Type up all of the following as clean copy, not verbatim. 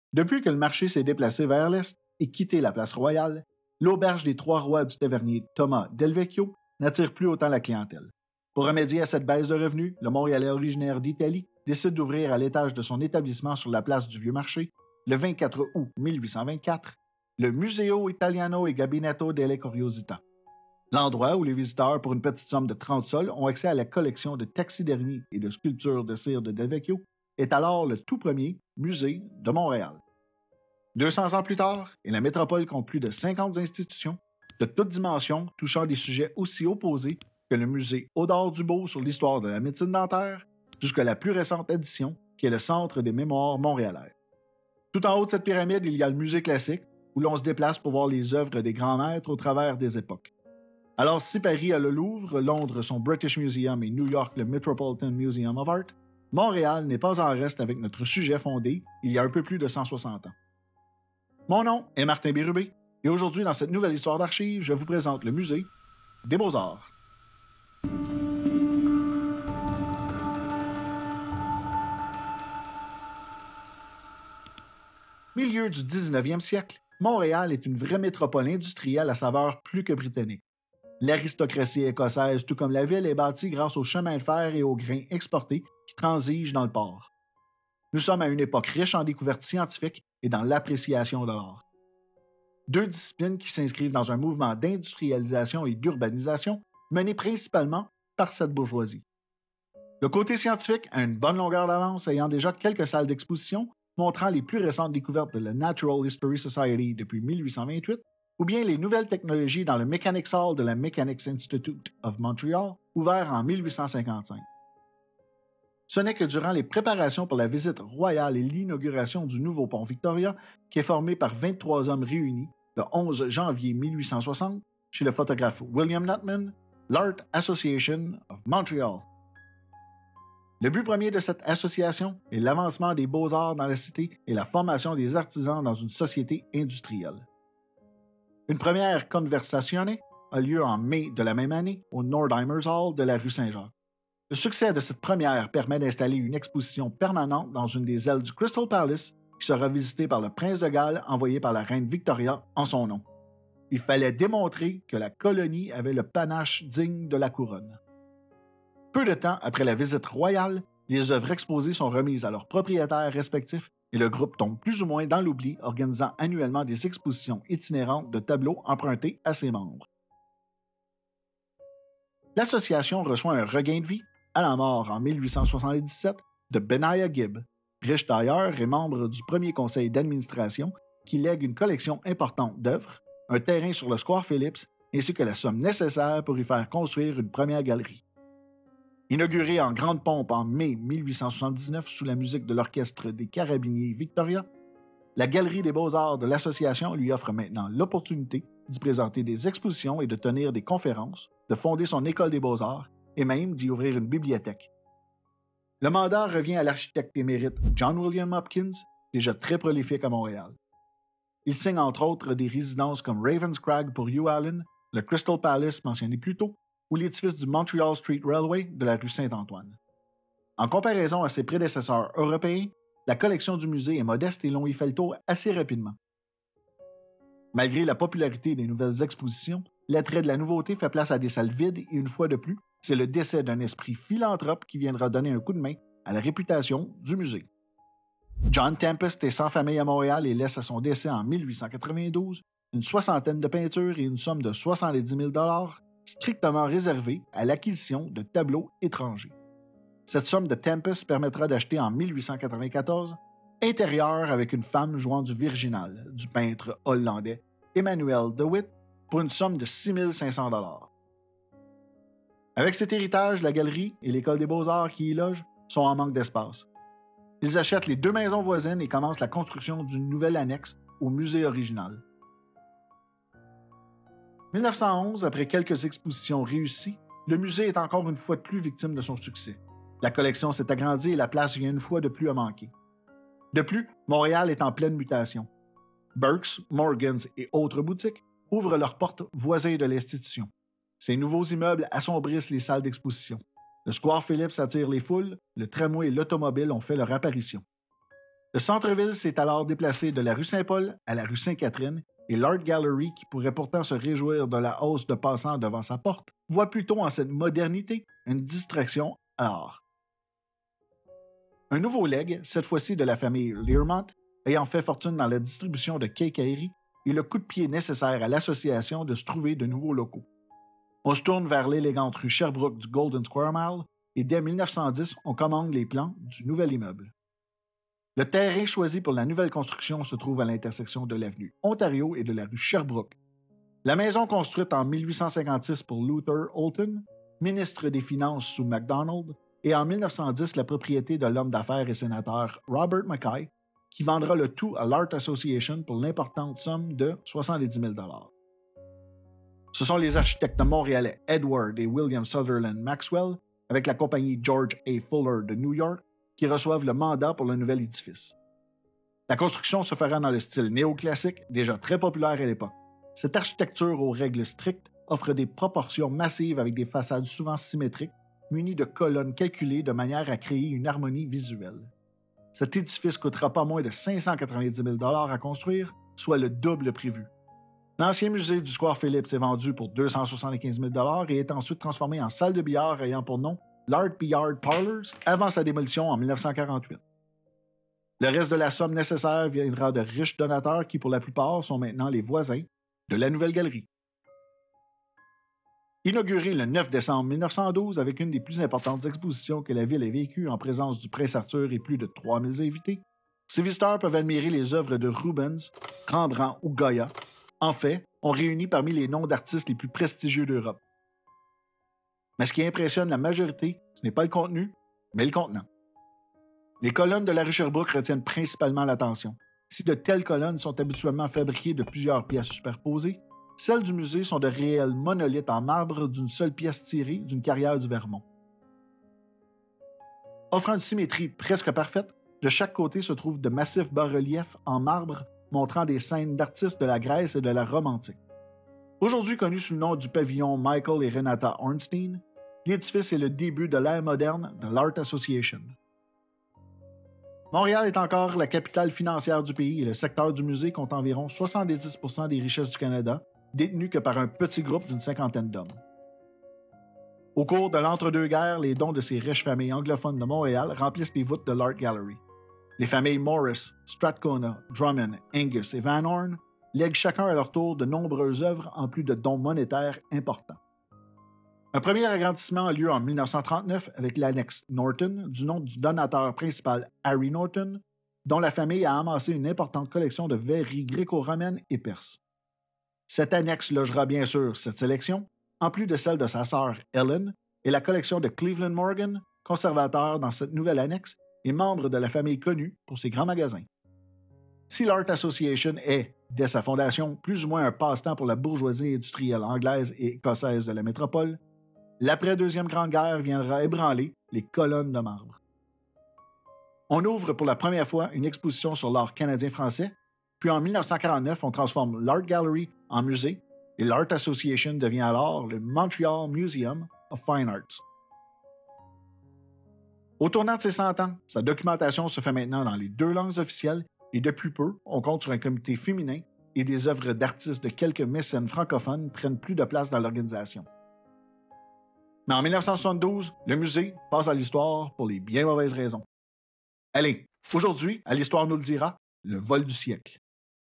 Depuis que le marché s'est déplacé vers l'est et quitté la place Royale, l'auberge des Trois Rois du tavernier Thomas Delvecchio n'attire plus autant la clientèle. Pour remédier à cette baisse de revenus, le Montréalais originaire d'Italie décide d'ouvrir à l'étage de son établissement sur la place du Vieux-Marché, le 24 août 1824, le Museo Italiano e Gabinetto delle Curiosità. L'endroit où les visiteurs, pour une petite somme de 30 sols, ont accès à la collection de taxidermies et de sculptures de cire de Delvecchio, est alors le tout premier musée de Montréal. 200 ans plus tard, et la métropole compte plus de 50 institutions, de toutes dimensions, touchant des sujets aussi opposés que le musée Audard-Dubois sur l'histoire de la médecine dentaire, jusqu'à la plus récente édition, qui est le Centre des mémoires montréalais. Tout en haut de cette pyramide, il y a le musée classique, où l'on se déplace pour voir les œuvres des grands maîtres au travers des époques. Alors, si Paris a le Louvre, Londres son British Museum et New York le Metropolitan Museum of Art, Montréal n'est pas en reste avec notre sujet fondé il y a un peu plus de 160 ans. Mon nom est Martin Bérubé, et aujourd'hui, dans cette nouvelle histoire d'archives, je vous présente le musée des Beaux-Arts. Milieu du 19e siècle, Montréal est une vraie métropole industrielle à saveur plus que britannique. L'aristocratie écossaise, tout comme la ville, est bâtie grâce aux chemins de fer et aux grains exportés qui transigent dans le port. Nous sommes à une époque riche en découvertes scientifiques et dans l'appréciation de l'art. Deux disciplines qui s'inscrivent dans un mouvement d'industrialisation et d'urbanisation mené principalement par cette bourgeoisie. Le côté scientifique a une bonne longueur d'avance, ayant déjà quelques salles d'exposition montrant les plus récentes découvertes de la Natural History Society depuis 1828, ou bien les nouvelles technologies dans le Mechanics Hall de la Mechanics Institute of Montreal, ouvert en 1855. Ce n'est que durant les préparations pour la visite royale et l'inauguration du nouveau pont Victoria, qui est formé par 23 hommes réunis le 11 janvier 1860 chez le photographe William Nutman, l'Art Association of Montreal. Le but premier de cette association est l'avancement des beaux-arts dans la cité et la formation des artisans dans une société industrielle. Une première conversatione a lieu en mai de la même année au Nordheimers Hall de la rue Saint-Jacques. Le succès de cette première permet d'installer une exposition permanente dans une des ailes du Crystal Palace qui sera visitée par le prince de Galles envoyé par la reine Victoria en son nom. Il fallait démontrer que la colonie avait le panache digne de la couronne. Peu de temps après la visite royale, les œuvres exposées sont remises à leurs propriétaires respectifs et le groupe tombe plus ou moins dans l'oubli, organisant annuellement des expositions itinérantes de tableaux empruntés à ses membres. L'association reçoit un regain de vie à la mort en 1877 de Benaiah Gibb, riche tailleur et membre du premier conseil d'administration qui lègue une collection importante d'œuvres, un terrain sur le square Phillips ainsi que la somme nécessaire pour y faire construire une première galerie. Inaugurée en grande pompe en mai 1879 sous la musique de l'orchestre des Carabiniers Victoria, la Galerie des Beaux-Arts de l'Association lui offre maintenant l'opportunité d'y présenter des expositions et de tenir des conférences, de fonder son école des Beaux-Arts et même d'y ouvrir une bibliothèque. Le mandat revient à l'architecte émérite John William Hopkins, déjà très prolifique à Montréal. Il signe entre autres des résidences comme Ravenscrag pour Hugh Allen, le Crystal Palace mentionné plus tôt, ou l'édifice du Montreal Street Railway de la rue Saint-Antoine. En comparaison à ses prédécesseurs européens, la collection du musée est modeste et l'on y fait le tour assez rapidement. Malgré la popularité des nouvelles expositions, l'attrait de la nouveauté fait place à des salles vides et une fois de plus, c'est le décès d'un esprit philanthrope qui viendra donner un coup de main à la réputation du musée. John Tempest est sans famille à Montréal et laisse à son décès en 1892 une soixantaine de peintures et une somme de 70 000 $ strictement réservée à l'acquisition de tableaux étrangers. Cette somme de Tempest permettra d'acheter en 1894 Intérieur avec une femme jouant du virginal du peintre hollandais Emmanuel de Witt pour une somme de 6 500 $. Avec cet héritage, la galerie et l'École des Beaux-Arts qui y logent sont en manque d'espace. Ils achètent les deux maisons voisines et commencent la construction d'une nouvelle annexe au musée original. 1911, après quelques expositions réussies, le musée est encore une fois de plus victime de son succès. La collection s'est agrandie et la place vient une fois de plus à manquer. De plus, Montréal est en pleine mutation. Burke's, Morgan's et autres boutiques ouvrent leurs portes voisins de l'institution. Ces nouveaux immeubles assombrissent les salles d'exposition. Le square Phillips attire les foules, le tramway et l'automobile ont fait leur apparition. Le centre-ville s'est alors déplacé de la rue Saint-Paul à la rue Sainte-Catherine et l'Art Gallery, qui pourrait pourtant se réjouir de la hausse de passants devant sa porte, voit plutôt en cette modernité une distraction à l'art. Un nouveau legs, cette fois-ci de la famille Learmont, ayant fait fortune dans la distribution de quincailleries, est le coup de pied nécessaire à l'association de se trouver de nouveaux locaux. On se tourne vers l'élégante rue Sherbrooke du Golden Square Mile et dès 1910, on commande les plans du nouvel immeuble. Le terrain choisi pour la nouvelle construction se trouve à l'intersection de l'avenue Ontario et de la rue Sherbrooke. La maison construite en 1856 pour Luther Holton, ministre des Finances sous MacDonald, et en 1910 la propriété de l'homme d'affaires et sénateur Robert Mackay, qui vendra le tout à l'Art Association pour l'importante somme de 70 000 $. Ce sont les architectes montréalais Edward et William Sutherland Maxwell, avec la compagnie George A. Fuller de New York, qui reçoivent le mandat pour le nouvel édifice. La construction se fera dans le style néoclassique, déjà très populaire à l'époque. Cette architecture aux règles strictes offre des proportions massives avec des façades souvent symétriques, munies de colonnes calculées de manière à créer une harmonie visuelle. Cet édifice coûtera pas moins de 590 000 $ à construire, soit le double prévu. L'ancien musée du Square Phillips est vendu pour 275 000 $ et est ensuite transformé en salle de billard ayant pour nom l'Art Billard Parlors avant sa démolition en 1948. Le reste de la somme nécessaire viendra de riches donateurs qui, pour la plupart, sont maintenant les voisins de la nouvelle galerie. Inauguré le 9 décembre 1912 avec une des plus importantes expositions que la ville ait vécues en présence du prince Arthur et plus de 3000 invités, ces visiteurs peuvent admirer les œuvres de Rubens, Rembrandt ou Goya. En fait, on réunit parmi les noms d'artistes les plus prestigieux d'Europe. Mais ce qui impressionne la majorité, ce n'est pas le contenu, mais le contenant. Les colonnes de la rue Sherbrooke retiennent principalement l'attention. Si de telles colonnes sont habituellement fabriquées de plusieurs pièces superposées, celles du musée sont de réels monolithes en marbre d'une seule pièce tirée d'une carrière du Vermont. Offrant une symétrie presque parfaite, de chaque côté se trouvent de massifs bas-reliefs en marbre montrant des scènes d'artistes de la Grèce et de la Rome antique. Aujourd'hui connu sous le nom du pavillon Michael et Renata Ornstein, l'édifice est le début de l'ère moderne de l'Art Association. Montréal est encore la capitale financière du pays et le secteur du musée compte environ 70 % des richesses du Canada, détenues que par un petit groupe d'une cinquantaine d'hommes. Au cours de l'entre-deux-guerres, les dons de ces riches familles anglophones de Montréal remplissent les voûtes de l'Art Gallery. Les familles Morris, Strathcona, Drummond, Angus et Van Horn lèguent chacun à leur tour de nombreuses œuvres en plus de dons monétaires importants. Un premier agrandissement a lieu en 1939 avec l'annexe Norton, du nom du donateur principal Harry Norton, dont la famille a amassé une importante collection de verreries gréco-romaines et perses. Cette annexe logera bien sûr cette sélection, en plus de celle de sa sœur Ellen, et la collection de Cleveland Morgan, conservateur dans cette nouvelle annexe et membre de la famille connue pour ses grands magasins. Si l'Art Association est, dès sa fondation, plus ou moins un passe-temps pour la bourgeoisie industrielle anglaise et écossaise de la métropole, l'après-deuxième Grande Guerre viendra ébranler les colonnes de marbre. On ouvre pour la première fois une exposition sur l'art canadien-français, puis en 1949, on transforme l'Art Gallery en musée et l'Art Association devient alors le Montreal Museum of Fine Arts. Au tournant de ses 100 ans, sa documentation se fait maintenant dans les 2 langues officielles et depuis peu, on compte sur un comité féminin et des œuvres d'artistes de quelques mécènes francophones prennent plus de place dans l'organisation. Mais en 1972, le musée passe à l'histoire pour les bien mauvaises raisons. Allez, aujourd'hui, à l'Histoire nous le dira, le vol du siècle.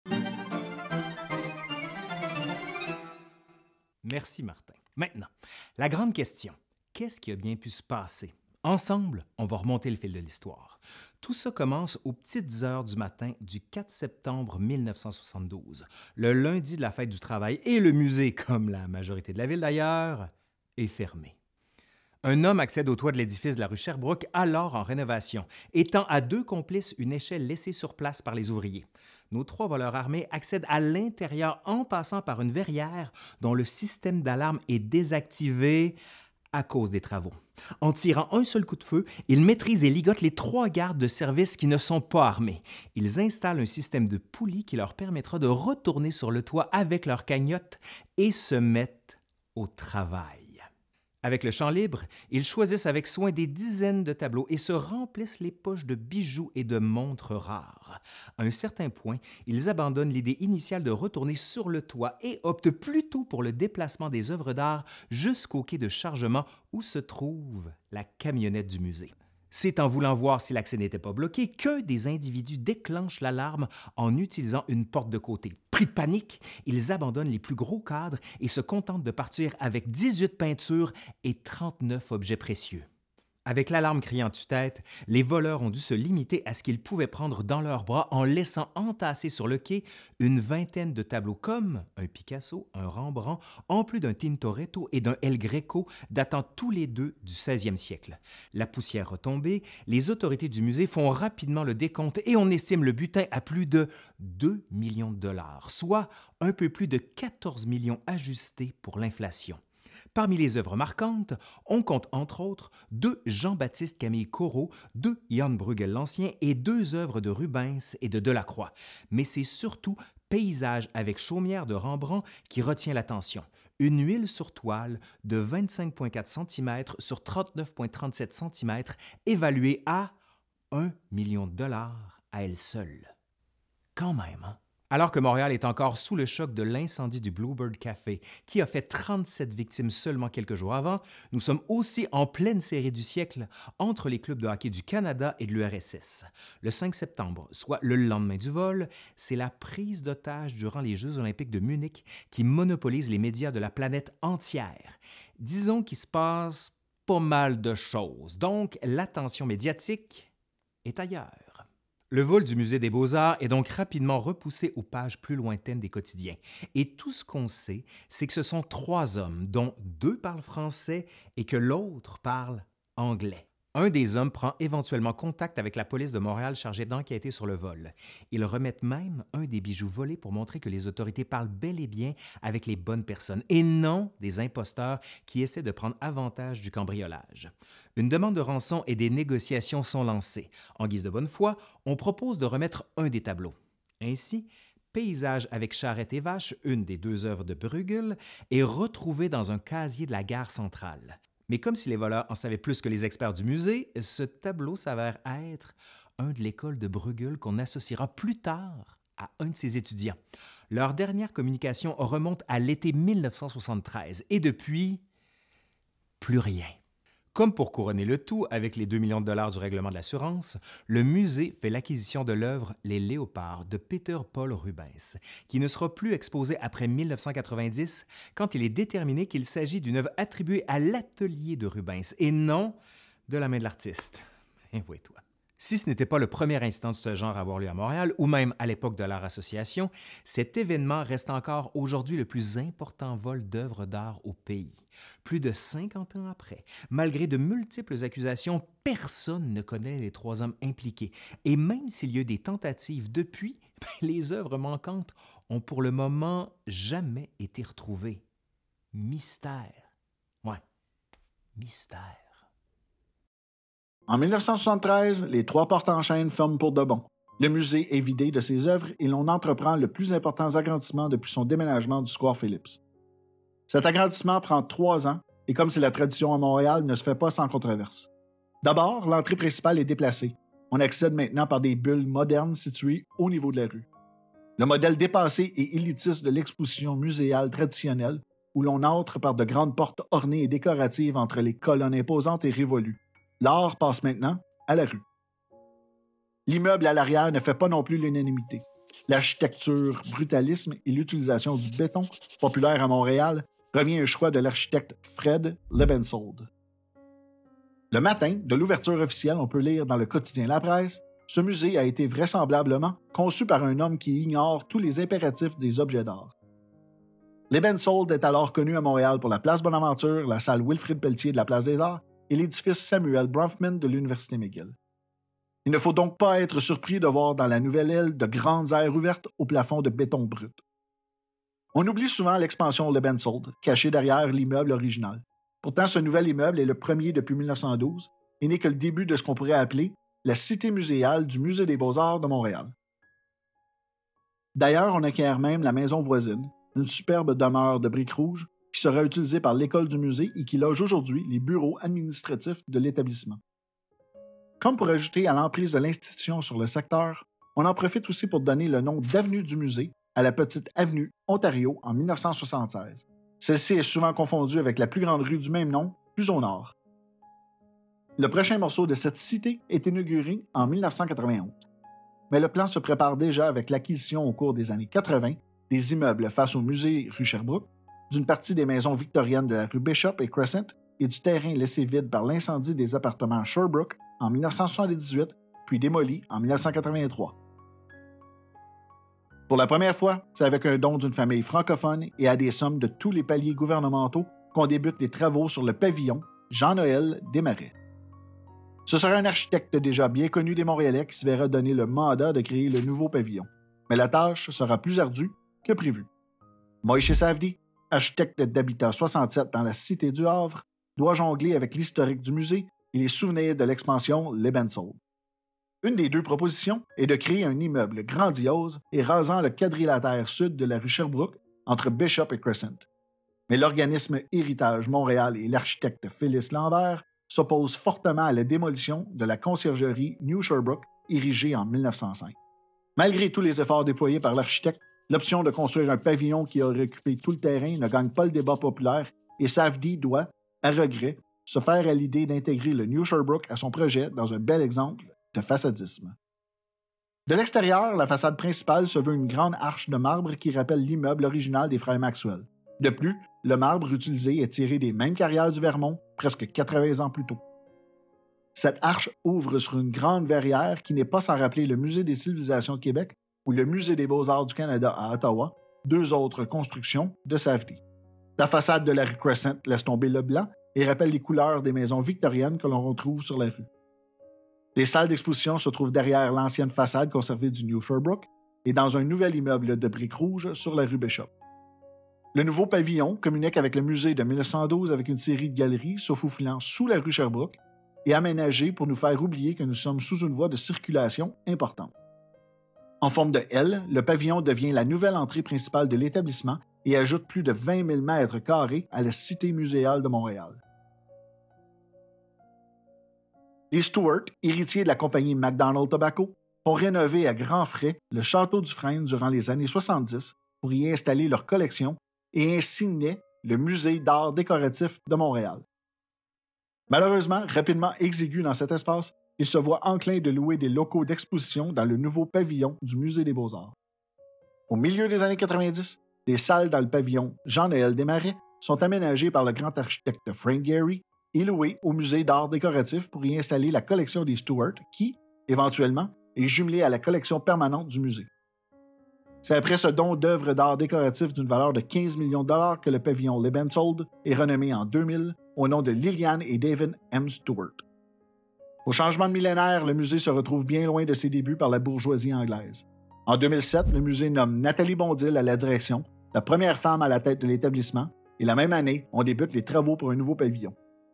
Merci, Martin. Maintenant, la grande question. Qu'est-ce qui a bien pu se passer? Ensemble, on va remonter le fil de l'histoire. Tout ça commence aux petites heures du matin du 4 septembre 1972, le lundi de la fête du travail, et le musée, comme la majorité de la ville d'ailleurs, est fermé. Un homme accède au toit de l'édifice de la rue Sherbrooke, alors en rénovation, et tend à 2 complices une échelle laissée sur place par les ouvriers. Nos 3 voleurs armés accèdent à l'intérieur en passant par une verrière dont le système d'alarme est désactivé à cause des travaux. En tirant un seul coup de feu, ils maîtrisent et ligotent les 3 gardes de service qui ne sont pas armés. Ils installent un système de poulies qui leur permettra de retourner sur le toit avec leur cagnotte et se mettent au travail. Avec le champ libre, ils choisissent avec soin des dizaines de tableaux et se remplissent les poches de bijoux et de montres rares. À un certain point, ils abandonnent l'idée initiale de retourner sur le toit et optent plutôt pour le déplacement des œuvres d'art jusqu'au quai de chargement où se trouve la camionnette du musée. C'est en voulant voir si l'accès n'était pas bloqué qu'un des individus déclenche l'alarme en utilisant une porte de côté. Pris de panique, ils abandonnent les plus gros cadres et se contentent de partir avec 18 peintures et 39 objets précieux. Avec l'alarme criant tue-tête, les voleurs ont dû se limiter à ce qu'ils pouvaient prendre dans leurs bras en laissant entasser sur le quai une vingtaine de tableaux comme un Picasso, un Rembrandt, en plus d'un Tintoretto et d'un El Greco datant tous les deux du 16e siècle. La poussière retombée, les autorités du musée font rapidement le décompte et on estime le butin à plus de 2 millions de dollars, soit un peu plus de 14 millions ajustés pour l'inflation. Parmi les œuvres marquantes, on compte entre autres 2 Jean-Baptiste Camille Corot, 2 Jan Bruegel l'Ancien et 2 œuvres de Rubens et de Delacroix. Mais c'est surtout Paysage avec chaumière de Rembrandt qui retient l'attention. Une huile sur toile de 25,4 cm sur 39,37 cm évaluée à 1 million de dollars à elle seule. Quand même, hein? Alors que Montréal est encore sous le choc de l'incendie du Bluebird Café, qui a fait 37 victimes seulement quelques jours avant, nous sommes aussi en pleine série du siècle entre les clubs de hockey du Canada et de l'URSS. Le 5 septembre, soit le lendemain du vol, c'est la prise d'otage durant les Jeux olympiques de Munich qui monopolise les médias de la planète entière. Disons qu'il se passe pas mal de choses, donc l'attention médiatique est ailleurs. Le vol du Musée des Beaux-Arts est donc rapidement repoussé aux pages plus lointaines des quotidiens. Et tout ce qu'on sait, c'est que ce sont 3 hommes, dont 2 parlent français et que l'autre parle anglais. Un des hommes prend éventuellement contact avec la police de Montréal chargée d'enquêter sur le vol. Ils remettent même un des bijoux volés pour montrer que les autorités parlent bel et bien avec les bonnes personnes et non des imposteurs qui essaient de prendre avantage du cambriolage. Une demande de rançon et des négociations sont lancées. En guise de bonne foi, on propose de remettre un des tableaux. Ainsi, Paysage avec charrette et vache, une des 2 œuvres de Bruegel, est retrouvée dans un casier de la gare centrale. Mais comme si les voleurs en savaient plus que les experts du musée, ce tableau s'avère être un de l'école de Bruegel qu'on associera plus tard à un de ses étudiants. Leur dernière communication remonte à l'été 1973 et depuis, plus rien. Comme pour couronner le tout, avec les 2 millions de dollars du règlement de l'assurance, le musée fait l'acquisition de l'œuvre Les Léopards de Peter Paul Rubens, qui ne sera plus exposée après 1990, quand il est déterminé qu'il s'agit d'une œuvre attribuée à l'atelier de Rubens et non de la main de l'artiste. Et oui, toi. Si ce n'était pas le premier incident de ce genre à avoir lieu à Montréal, ou même à l'époque de l'Art Association, cet événement reste encore aujourd'hui le plus important vol d'œuvres d'art au pays. Plus de 50 ans après, malgré de multiples accusations, personne ne connaît les 3 hommes impliqués. Et même s'il y a eu des tentatives depuis, les œuvres manquantes ont pour le moment jamais été retrouvées. Mystère. Ouais, mystère. En 1973, les 3 portes en chaîne ferment pour de bon. Le musée est vidé de ses œuvres et l'on entreprend le plus important agrandissement depuis son déménagement du Square Phillips. Cet agrandissement prend 3 ans et comme c'est la tradition à Montréal, ne se fait pas sans controverse. D'abord, l'entrée principale est déplacée. On accède maintenant par des bulles modernes situées au niveau de la rue. Le modèle dépassé et élitiste de l'exposition muséale traditionnelle, où l'on entre par de grandes portes ornées et décoratives entre les colonnes imposantes et révolues. L'art passe maintenant à la rue. L'immeuble à l'arrière ne fait pas non plus l'unanimité. L'architecture, brutalisme et l'utilisation du béton, populaire à Montréal, revient au choix de l'architecte Fred Lebensold. Le matin de l'ouverture officielle, on peut lire dans le quotidien La Presse, ce musée a été vraisemblablement conçu par un homme qui ignore tous les impératifs des objets d'art. Lebensold est alors connu à Montréal pour la place Bonaventure, la salle Wilfrid Pelletier de la place des Arts et l'édifice Samuel Bronfman de l'Université McGill. Il ne faut donc pas être surpris de voir dans la nouvelle aile de grandes aires ouvertes au plafond de béton brut. On oublie souvent l'expansion Lebensold, cachée derrière l'immeuble original. Pourtant, ce nouvel immeuble est le premier depuis 1912 et n'est que le début de ce qu'on pourrait appeler la cité muséale du Musée des Beaux-Arts de Montréal. D'ailleurs, on acquiert même la maison voisine, une superbe demeure de briques rouges, qui qui sera utilisé par l'école du musée et qui loge aujourd'hui les bureaux administratifs de l'établissement. Comme pour ajouter à l'emprise de l'institution sur le secteur, on en profite aussi pour donner le nom d'avenue du musée à la petite avenue Ontario en 1976. Celle-ci est souvent confondue avec la plus grande rue du même nom, plus au nord. Le prochain morceau de cette cité est inauguré en 1991. Mais le plan se prépare déjà avec l'acquisition au cours des années 80 des immeubles face au musée rue Sherbrooke, d'une partie des maisons victoriennes de la rue Bishop et Crescent et du terrain laissé vide par l'incendie des appartements Sherbrooke en 1978, puis démoli en 1983. Pour la première fois, c'est avec un don d'une famille francophone et à des sommes de tous les paliers gouvernementaux qu'on débute les travaux sur le pavillon Jean-Noël Desmarais. Ce sera un architecte déjà bien connu des Montréalais qui se verra donner le mandat de créer le nouveau pavillon. Mais la tâche sera plus ardue que prévu. Moïse Savdi, architecte d'Habitat 67 dans la cité du Havre, doit jongler avec l'historique du musée et les souvenirs de l'expansion Lebensold. Une des deux propositions est de créer un immeuble grandiose et rasant le quadrilatère sud de la rue Sherbrooke entre Bishop et Crescent. Mais l'organisme Héritage Montréal et l'architecte Phyllis Lambert s'opposent fortement à la démolition de la conciergerie New Sherbrooke érigée en 1905. Malgré tous les efforts déployés par l'architecte, l'option de construire un pavillon qui aurait occupé tout le terrain ne gagne pas le débat populaire et Savdi doit, à regret, se faire à l'idée d'intégrer le New Sherbrooke à son projet dans un bel exemple de façadisme. De l'extérieur, la façade principale se veut une grande arche de marbre qui rappelle l'immeuble original des frères Maxwell. De plus, le marbre utilisé est tiré des mêmes carrières du Vermont, presque 80 ans plus tôt. Cette arche ouvre sur une grande verrière qui n'est pas sans rappeler le Musée des civilisations de Québec ou le Musée des beaux-arts du Canada à Ottawa, deux autres constructions de Savdi. La façade de la rue Crescent laisse tomber le blanc et rappelle les couleurs des maisons victoriennes que l'on retrouve sur la rue. Les salles d'exposition se trouvent derrière l'ancienne façade conservée du New Sherbrooke et dans un nouvel immeuble de briques rouges sur la rue Bishop. Le nouveau pavillon communique avec le musée de 1912 avec une série de galeries se faufilant sous la rue Sherbrooke et aménagées pour nous faire oublier que nous sommes sous une voie de circulation importante. En forme de L, le pavillon devient la nouvelle entrée principale de l'établissement et ajoute plus de 20 000 mètres carrés à la Cité muséale de Montréal. Les Stewart, héritiers de la compagnie McDonald Tobacco, ont rénové à grands frais le château du Frêne durant les années 70 pour y installer leur collection et ainsi naît le Musée d'art décoratif de Montréal. Malheureusement, rapidement exigu dans cet espace, il se voit enclin de louer des locaux d'exposition dans le nouveau pavillon du Musée des Beaux-Arts. Au milieu des années 90, les salles dans le pavillon Jean-Noël Desmarais sont aménagées par le grand architecte Frank Gehry et louées au Musée d'art décoratif pour y installer la collection des Stewart qui, éventuellement, est jumelée à la collection permanente du musée. C'est après ce don d'œuvres d'art décoratif d'une valeur de 15 millions de dollars que le pavillon Lebensold est renommé en 2000 au nom de Lillian et David M. Stewart. Au changement de millénaire, le musée se retrouve bien loin de ses débuts par la bourgeoisie anglaise. En 2007, le musée nomme Nathalie Bondil à la direction, la première femme à la tête de l'établissement, et la même année, on débute les travaux pour un nouveau pavillon.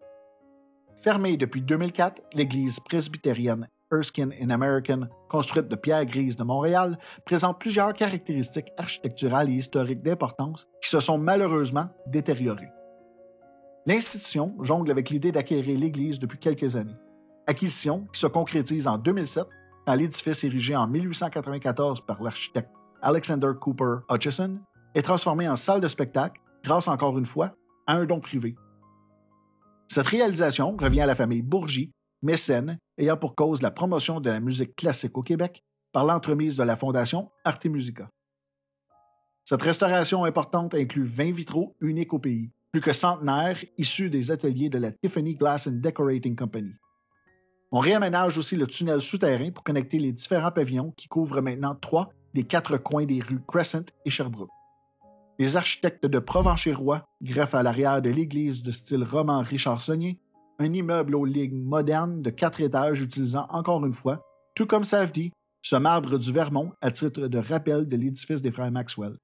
Fermée depuis 2004, l'église presbytérienne Erskine and American, construite de pierre grise de Montréal, présente plusieurs caractéristiques architecturales et historiques d'importance qui se sont malheureusement détériorées. L'institution jongle avec l'idée d'acquérir l'église depuis quelques années. Acquisition qui se concrétise en 2007 quand l'édifice érigé en 1894 par l'architecte Alexander Cooper Hutchison est transformé en salle de spectacle grâce encore une fois à un don privé. Cette réalisation revient à la famille Bourgie, mécène ayant pour cause la promotion de la musique classique au Québec par l'entremise de la Fondation Arte Musica. Cette restauration importante inclut 20 vitraux uniques au pays, plus que centenaires issus des ateliers de la Tiffany Glass and Decorating Company. On réaménage aussi le tunnel souterrain pour connecter les différents pavillons qui couvrent maintenant 3 des 4 coins des rues Crescent et Sherbrooke. Les architectes de Provencher-Roy greffent à l'arrière de l'église de style roman richardsonien un immeuble aux lignes modernes de 4 étages utilisant encore une fois, tout comme Savdi, ce marbre du Vermont à titre de rappel de l'édifice des frères Maxwell.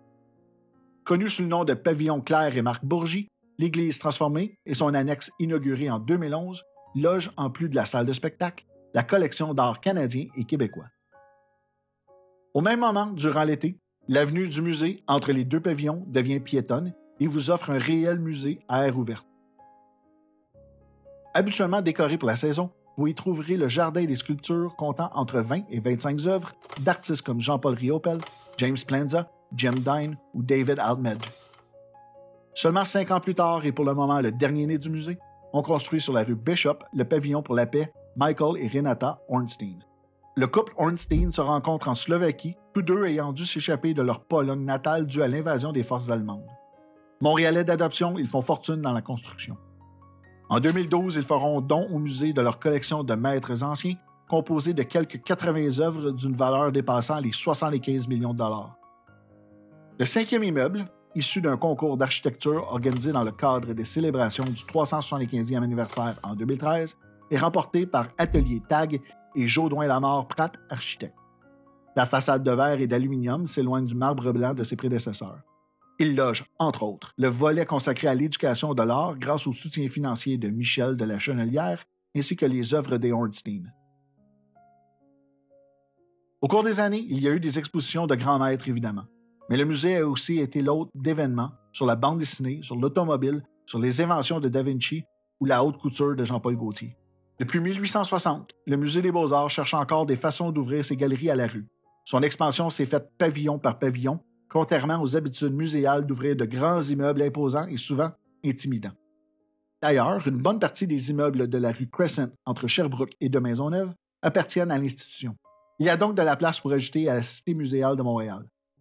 Connu sous le nom de Pavillon Claire et Marc Bourgie, l'église transformée et son annexe inaugurée en 2011 loge, en plus de la salle de spectacle, la collection d'art canadien et québécois. Au même moment, durant l'été, l'avenue du musée, entre les deux pavillons, devient piétonne et vous offre un réel musée à air ouverte. Habituellement décoré pour la saison, vous y trouverez le jardin des sculptures comptant entre 20 et 25 œuvres d'artistes comme Jean-Paul Riopel, James Planza, Jim Dine ou David Almedge. Seulement 5 ans plus tard, et pour le moment le dernier né du musée, on construit sur la rue Bishop le pavillon pour la paix Michael et Renata Ornstein. Le couple Ornstein se rencontre en Slovaquie, tous deux ayant dû s'échapper de leur Pologne natale due à l'invasion des forces allemandes. Montréalais d'adoption, ils font fortune dans la construction. En 2012, ils feront don au musée de leur collection de maîtres anciens, composée de quelques 80 œuvres d'une valeur dépassant les 75 millions de dollars. Le 5e immeuble, issu d'un concours d'architecture organisé dans le cadre des célébrations du 375e anniversaire en 2013, est remporté par Atelier Tag et Jaudoin-Lamarre Pratt Architectes. La façade de verre et d'aluminium s'éloigne du marbre blanc de ses prédécesseurs. Il loge, entre autres, le volet consacré à l'éducation de l'art grâce au soutien financier de Michel de la Chenelière ainsi que les œuvres des Ornstein. Au cours des années, il y a eu des expositions de grands maîtres, évidemment. Mais le musée a aussi été l'hôte d'événements sur la bande dessinée, sur l'automobile, sur les inventions de Da Vinci ou la haute couture de Jean-Paul Gaultier. Depuis 1860, le Musée des Beaux-Arts cherche encore des façons d'ouvrir ses galeries à la rue. Son expansion s'est faite pavillon par pavillon, contrairement aux habitudes muséales d'ouvrir de grands immeubles imposants et souvent intimidants. D'ailleurs, une bonne partie des immeubles de la rue Crescent entre Sherbrooke et de Maisonneuve appartiennent à l'institution. Il y a donc de la place pour ajouter à la Cité muséale de Montréal.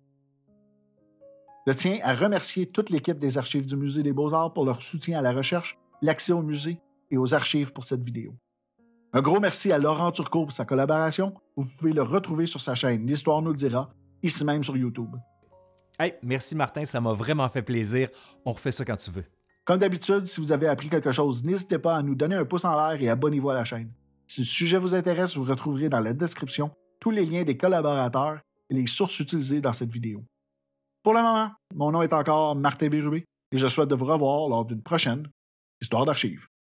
Je tiens à remercier toute l'équipe des archives du Musée des Beaux-Arts pour leur soutien à la recherche, l'accès au musée et aux archives pour cette vidéo. Un gros merci à Laurent Turcot pour sa collaboration. Vous pouvez le retrouver sur sa chaîne L'Histoire nous le dira, ici même sur YouTube. Hey, merci Martin, ça m'a vraiment fait plaisir. On refait ça quand tu veux. Comme d'habitude, si vous avez appris quelque chose, n'hésitez pas à nous donner un pouce en l'air et abonnez-vous à la chaîne. Si le sujet vous intéresse, vous retrouverez dans la description tous les liens des collaborateurs et les sources utilisées dans cette vidéo. Pour le moment, mon nom est encore Martin Bérubé et je souhaite de vous revoir lors d'une prochaine Histoire d'archives.